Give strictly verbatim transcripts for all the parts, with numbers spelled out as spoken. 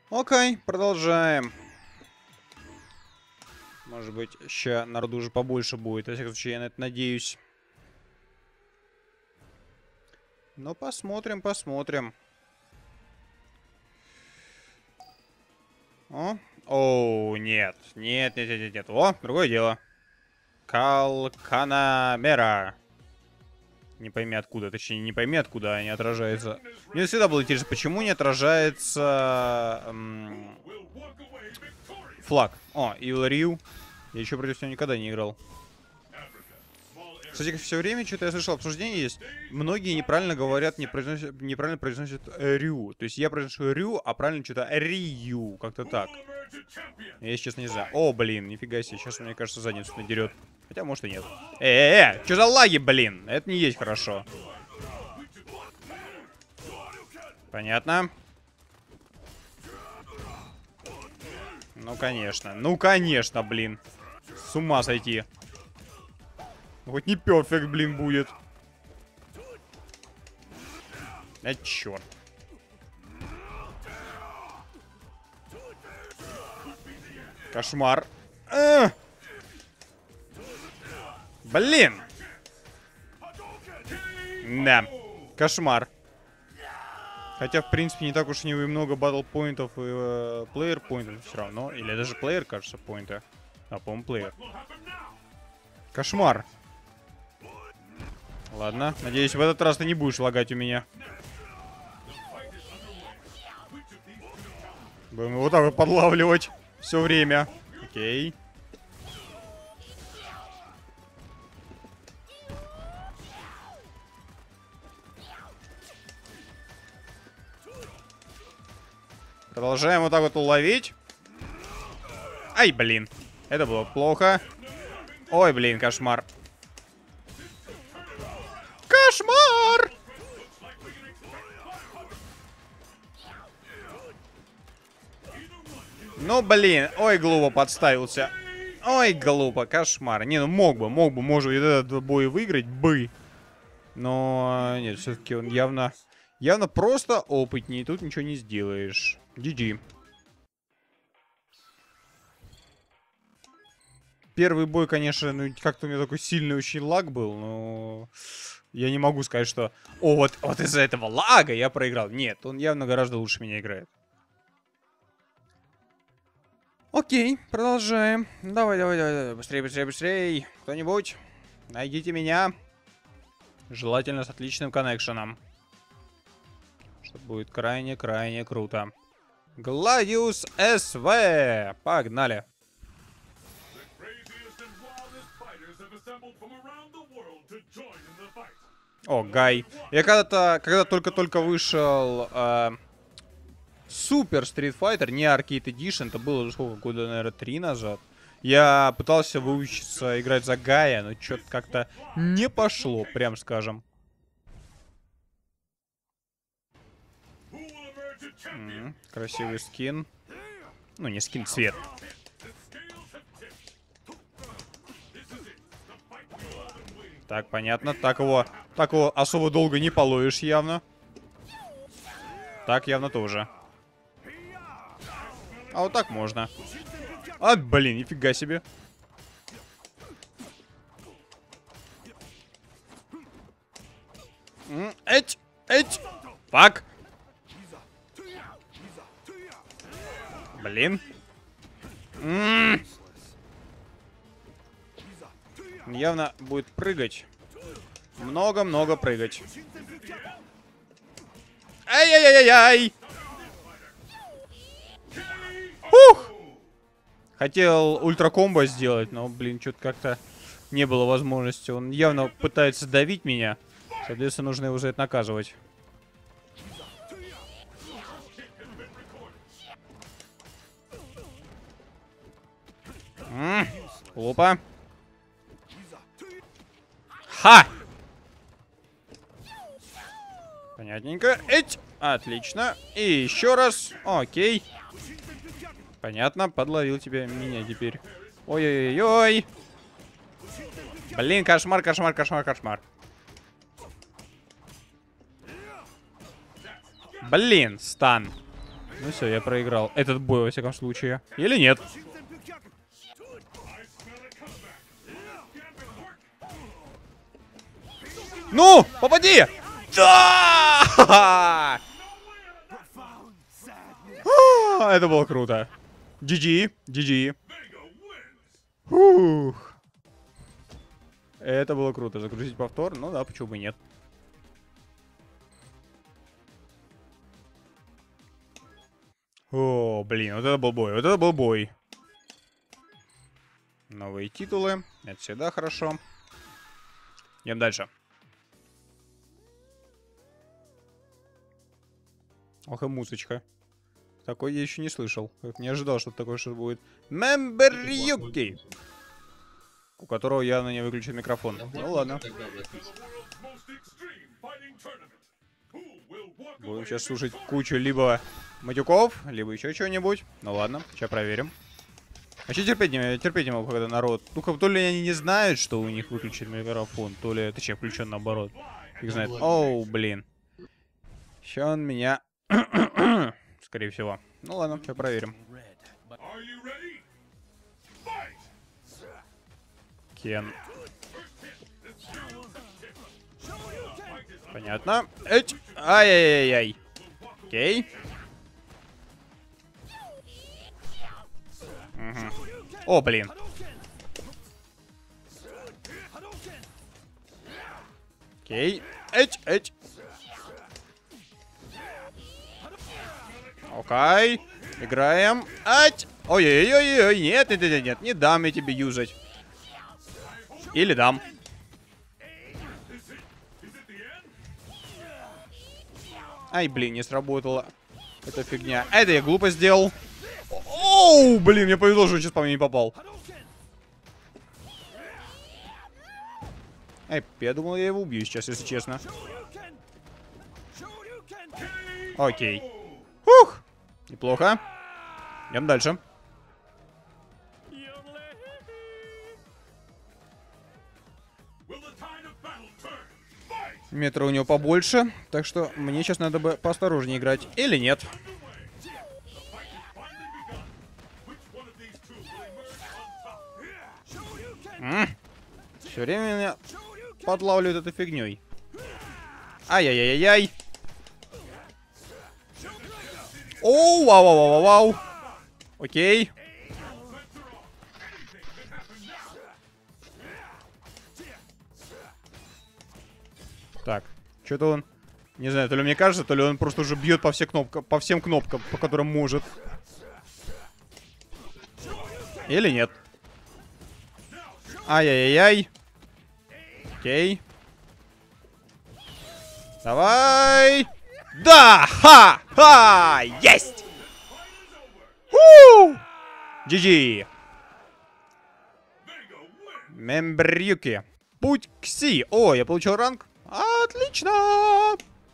Окей, продолжаем. Может быть, сейчас народу уже побольше будет. Во всяком случае, я на это надеюсь. Ну, посмотрим, посмотрим. О, Оу, нет. Нет, нет, нет, нет, нет. О, другое дело. Калканамера. Не пойми откуда, точнее, не пойми откуда они отражаются. Мне всегда было интересно, почему не отражается эм, флаг. О, Evil Ryu. Я еще против него никогда не играл. Кстати, все время что-то я слышал, обсуждение есть. Многие неправильно говорят, не произносят, неправильно произносят э, Рю. То есть я произношу Рю, а правильно что-то Рию. Как-то так. Я, если честно, не знаю. О, блин, нифига себе. Сейчас, мне кажется, задницу надерет. Хотя, может, и нет. Э-э-э, что за лаги, блин? Это не есть хорошо. Понятно. Ну, конечно. Ну, конечно, блин. С ума сойти. Хоть не перфект, блин, будет. А черт. Кошмар. А! Блин. Да. Кошмар. Хотя, в принципе, не так уж и много батл-поинтов и э, плеер-поинтов все равно. Или даже плеер, кажется, поинты. А, по-моему, плеер. Кошмар. Ладно, надеюсь, в этот раз ты не будешь лагать у меня. Будем его вот так вот подлавливать все время. Окей. Продолжаем вот так вот уловить. Ай, блин. Это было плохо. Ой, блин, кошмар. Кошмар! Ну, блин. Ой, глупо подставился. Ой, глупо, кошмар. Не, ну мог бы, мог бы, может быть, этот бой выиграть бы. Но нет, все-таки он явно, явно просто опытнее. Тут ничего не сделаешь. джи джи. Первый бой, конечно, ну как-то у меня такой сильный очень лаг был, но я не могу сказать, что о, вот, вот из-за этого лага я проиграл. Нет, он явно гораздо лучше меня играет. Окей, продолжаем. Давай, давай, давай, давай. Быстрее, быстрее, быстрее. Кто-нибудь, найдите меня. Желательно с отличным коннекшеном. Что будет крайне-крайне круто. Гладиус СВ. Погнали. О, Гай. Я когда-то, когда только-только вышел э, Супер Street Fighter, не Arcade Edition, это было уже сколько, года, наверное, три назад. Я пытался выучиться играть за Гая, но что-то как-то не пошло, прям скажем. М-м, красивый скин. Ну, не скин, цвет. Так, понятно. Так его, так его особо долго не половишь явно. Так явно тоже. А вот так можно. А, блин, нифига себе. Эть, эть. Фак. Блин. М-м. Явно будет прыгать. Много-много прыгать. Ай-яй-яй-яй-яй! Ух! Хотел ультракомбо сделать, но, блин, что-то как-то не было возможности. Он явно пытается давить меня. Соответственно, нужно его за это наказывать. М-м, опа. Ха! Понятненько. Эть! Отлично. И еще раз. Окей. Понятно. Подловил тебя меня теперь. Ой-ой-ой-ой. Блин, кошмар, кошмар, кошмар, кошмар. Блин, стан. Ну все, я проиграл этот бой, во всяком случае. Или нет? Ну, попади! Да! Это было круто. джи джи, джи джи. Фух. Это было круто. Загрузить повтор? Ну да, почему бы нет. О, блин, вот это был бой. Вот это был бой. Новые титулы. Это всегда хорошо. Идем дальше. Ох и музычка. Такой я еще не слышал. Как не ожидал, что такое что будет. Мемберюки! У которого явно не выключен микрофон. Ну ладно. Будем сейчас слушать кучу либо матюков, либо еще чего-нибудь. Ну ладно, сейчас проверим. Вообще терпеть не, терпеть не могу, когда народ... Ну, как то ли они не знают, что у них выключен микрофон, то ли... Точнее, включен наоборот. Их знает. Оу, блин. Сейчас он меня... Скорее всего. Ну ладно, сейчас проверим. Кен. Понятно. Эть. Ай-яй-яй-яй. Окей. Угу. О, блин. Окей. Эть, эть. Окей. Играем. Ать. Ой-ой-ой-ой. Нет, нет, нет, нет. Не дам я тебе юзать. Или дам. Ай, блин, не сработала эта фигня. Это я глупо сделал. Оу, блин, мне повезло, что он сейчас по мне не попал. Ай, я думал, я его убью сейчас, если честно. Окей. Ух, неплохо. Идем дальше. Метра у него побольше, так что мне сейчас надо бы поосторожнее играть. Или нет? Все время меня подлавливают этой фигней. Ай-яй-яй-яй. Оу, вау-вау-вау-вау. Окей. Так, что-то он, не знаю, то ли мне кажется, то ли он просто уже бьет по, все кнопка, по всем кнопкам, по которым может. Или нет. Ай-яй-яй-яй. Окей. Давай. Да! Ха! Ха! Есть! У! джи джи. Мембрюки. Путь к Си. О, я получил ранг. Отлично!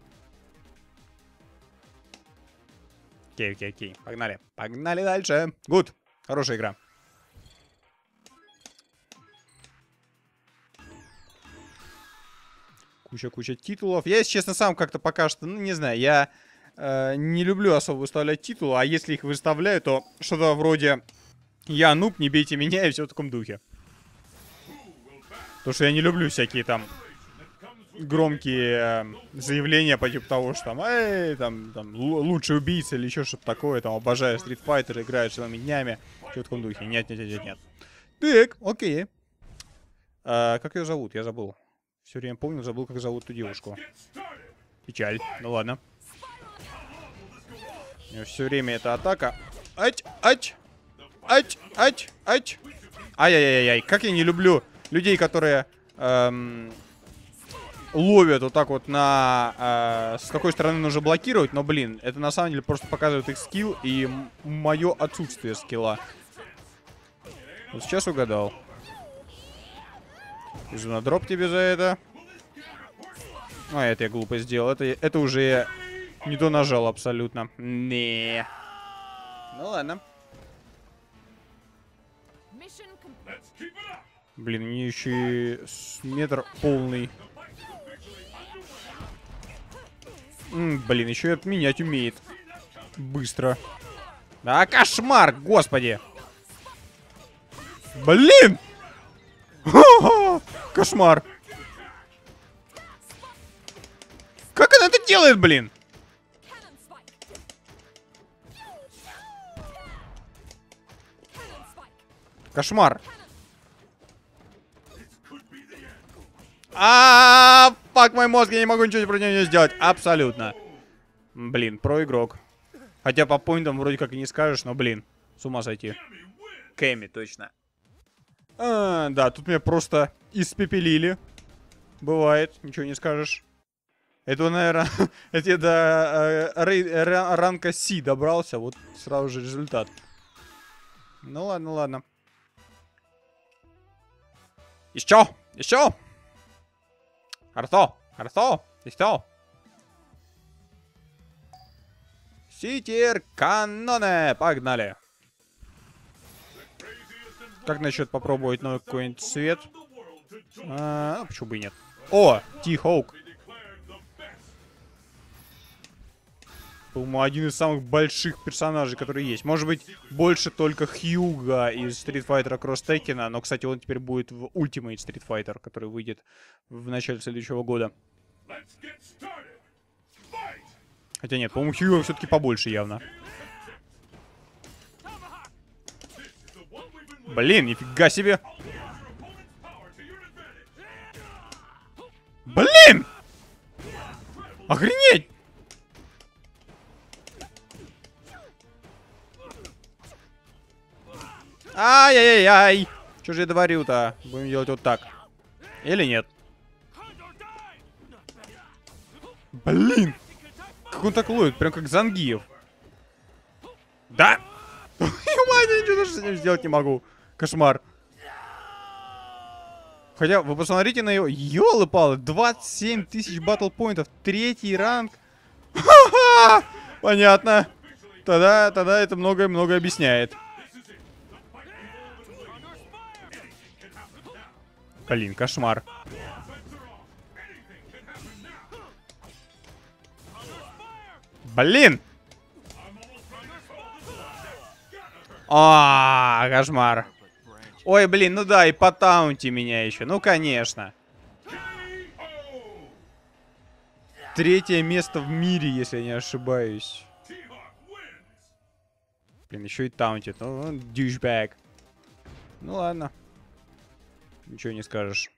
Окей, окей, окей. Погнали. Погнали дальше. Гуд. Хорошая игра. Куча-куча титулов. Я, если честно, сам как-то пока что, ну, не знаю, я э, не люблю особо выставлять титулы, а если их выставляю, то что-то вроде «Я нуб, не бейте меня» и все в таком духе. Потому что я не люблю всякие там громкие э, заявления по типу того, что там, эй, там, там лучший убийца или еще что-то такое, там, обожаю Street Fighter, играю целыми днями, все в таком духе. Нет, нет, нет, нет. Так, окей. А, как ее зовут? Я забыл. Все время помню, забыл, как зовут эту девушку. Печаль. Ну ладно. У нее все время эта атака. Ать, ать, ать, ать, ать. Ай-яй-яй-яй. Как я не люблю людей, которые эм, ловят вот так вот на... Э, с какой стороны нужно блокировать. Но, блин, это на самом деле просто показывает их скилл и мое отсутствие скилла. Вот сейчас угадал. Изуна, дроп тебе за это. А, это я глупо сделал. Это, это уже я не то нажал абсолютно. Не. Ну ладно. Блин, мне еще и метр полный. М, блин, еще и отменять умеет. Быстро. Да, кошмар, господи. Блин! Кошмар. Как она это делает, блин? Кошмар. А, фак мой мозг, я не могу ничего против нее сделать. Абсолютно. Блин, про игрок. Хотя по поинтам вроде как и не скажешь, но, блин, с ума сойти. Кэми, точно. А, да, тут меня просто испепелили. Бывает, ничего не скажешь. Это, наверное, это я до э, ранка Си добрался, вот сразу же результат. Ну ладно, ладно. Еще, еще. Хорошо, хорошо, еще. Ситер каноне, погнали. Как насчет попробовать новый какой-нибудь цвет? А, почему бы и нет? О, Ти-Хоук. По-моему, один из самых больших персонажей, которые есть. Может быть, больше только Хьюга из Street Fighter Cross Tekken, но, кстати, он теперь будет в Ultimate Street Fighter, который выйдет в начале следующего года. Хотя нет, по-моему, Хьюга все-таки побольше явно. Блин, нифига себе. Блин! Охренеть! Ай-яй-яй-яй! Что же я говорю-то? Будем делать вот так. Или нет? Блин! Как он так ловит? Прям как Зангиев. Да! Я ничего даже с ним сделать не могу. Кошмар. Хотя, вы посмотрите на его... Ёлы-палы, двадцать семь тысяч батл-поинтов. Третий ранг. Понятно. Тогда, тогда это многое-многое объясняет. Блин, кошмар. Блин! А, кошмар. Ой, блин, ну да, и потаунти меня еще. Ну, конечно. Третье место в мире, если я не ошибаюсь. Блин, еще и таунтит. Ну, дьюшбэк. Ну, ладно. Ничего не скажешь.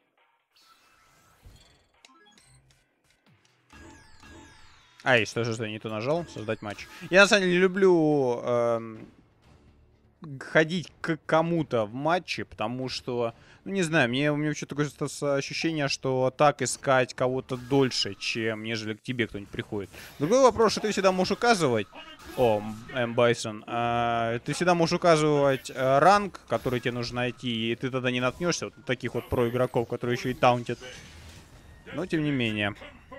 Ай, что же, что я не то нажал? Создать матч. Я, на самом деле, не люблю... Эм... ходить к кому-то в матче, потому что, ну не знаю, мне, у меня вообще такое ощущение, что так искать кого-то дольше, чем нежели к тебе кто-нибудь приходит. Другой вопрос, что ты всегда можешь указывать, о, М. Байсон, а, ты всегда можешь указывать а, ранг, который тебе нужно найти, и ты тогда не наткнешься вот на таких вот про-игроков, которые еще и таунтят. Но тем не менее.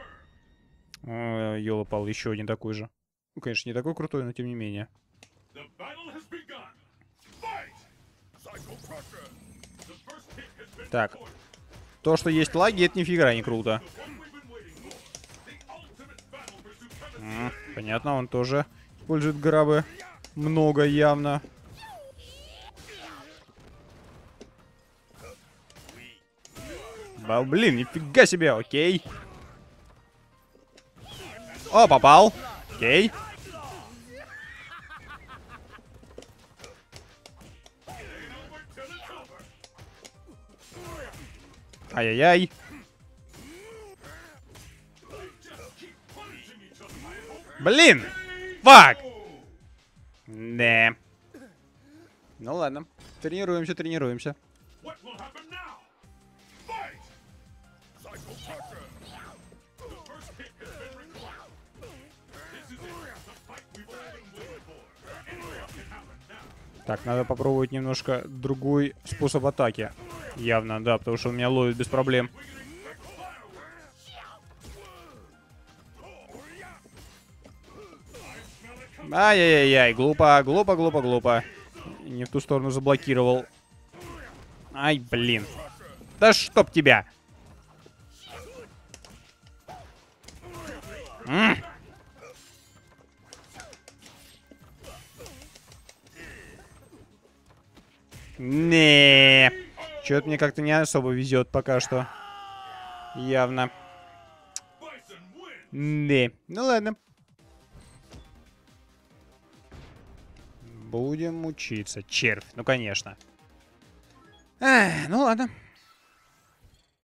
Ёлопал, еще один такой же. Ну, конечно, не такой крутой, но тем не менее. Так. То, что есть лаги, это нифига не круто. М, понятно, он тоже использует грабы. Много явно. Ба, блин, нифига себе, окей. О, попал. Окей. Ай-яй-яй. Блин! Фак! Да. Ну ладно. Тренируемся, тренируемся. Так, надо попробовать немножко другой способ атаки. Явно, да, потому что он меня ловит без проблем. Ай-яй-яй-яй, глупо, глупо, глупо, глупо. Не в ту сторону заблокировал. Ай, блин. Да чтоб тебя. М Не, что-то мне как-то не особо везет пока что. Явно. Не, ну ладно. Будем учиться. Червь, ну конечно. Эх, ну ладно.